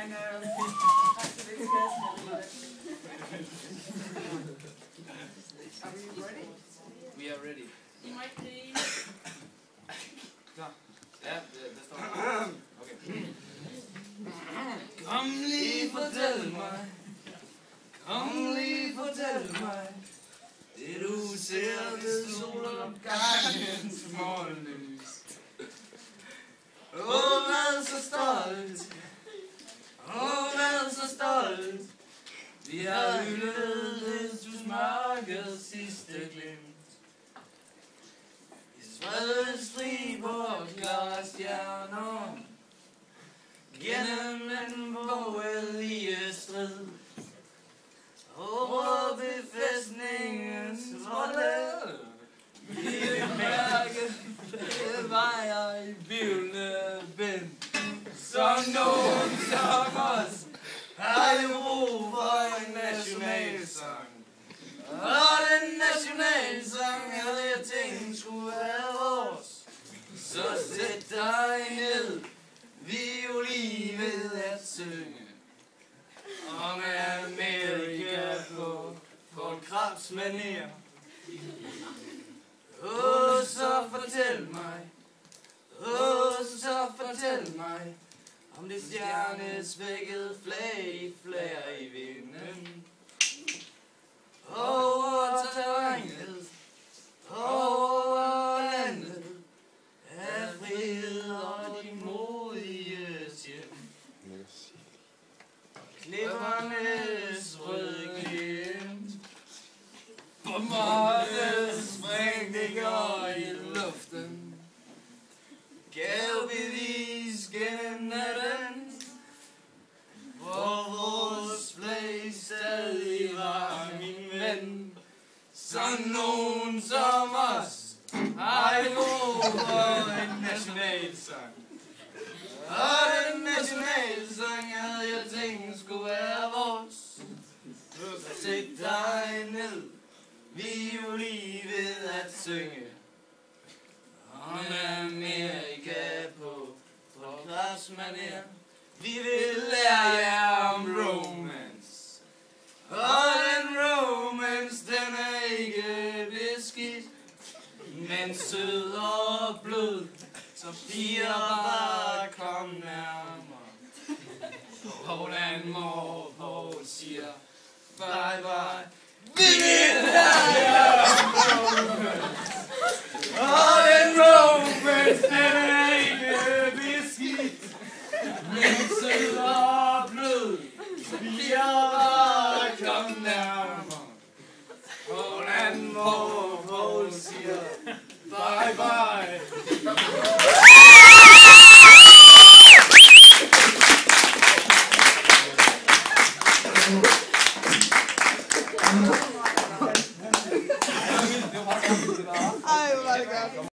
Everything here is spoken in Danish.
han Are we ready? We are ready. You might be. Klar? Ja, det står. Okay. Kom lige fortæl mig. Kom lige fortæl mig. Det du ser ved solopgangens morgenlys. Åh, hvad så stolt. Åh, hvad så stolt. Vi har hyldet Kristus mørkets sidste glimt. I spredstriber og klare stjerner. Gennem en vågelige strid. Over befæstningens volde. Vi vil mærke flere vejer i bivlende bind. Som nogen som os har jo brug for en nationalsang. Og den nationalsang havde jeg tænkt skulle være vores. Så sæt dig ned, vi er jo lige ved at synge om Amerika på Paul Krabs manér. Åh, så fortæl mig, så fortæl mig om det stjernesvækkede flag flager i vinden. Over terrænet, over landet, af frihed og de modiges hjem. Klippernes røde glimt, bombernes sprængninger i luften, gav bevis gennem natten, hvor vores flag stadig var min ven. Sådan nogen som os har jo for en nationalsang. Og den nationalsang havde jeg tænkt skulle være vores. Så sæt dig ned, vi er jo lige ved at synge om Amerika på Krabs manér. Vi vil lære jer om romance. Og den romance, den er ikke beskidt, men sød og blød. Så piger bare kom nærmere. Hvordan mor Paul siger bye bye. Vi vil lære jer om romance. Og den romance, den er ikke beskidt, men sød og blød. Så piger bare kom nærmere. Hvordan mor Paul siger bye bye.